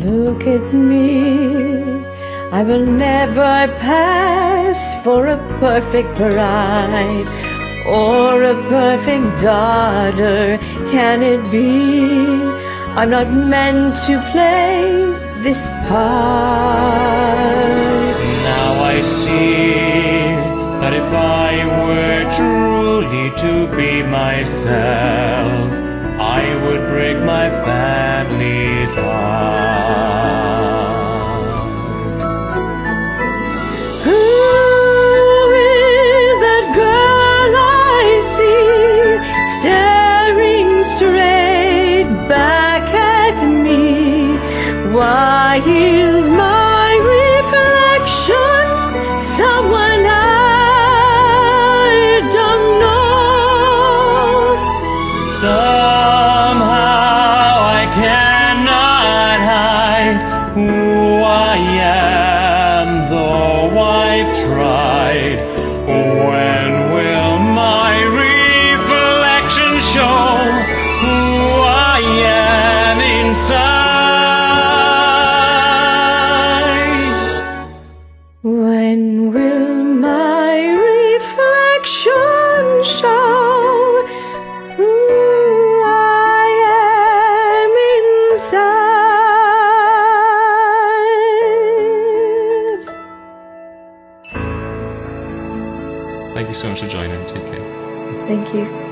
Look at me, I will never pass for a perfect bride or a perfect daughter. Can it be? I'm not meant to play this part. Now I see that if I were truly to be myself, I would break my family's heart. Who is that girl I see staring straight back at me? Why is my reflection someone I don't know? Somehow I cannot hide who I am, though I've tried. When will my reflection show who I am inside? When will my reflection show who I am inside? Thank you so much for joining. Take care. Thank you.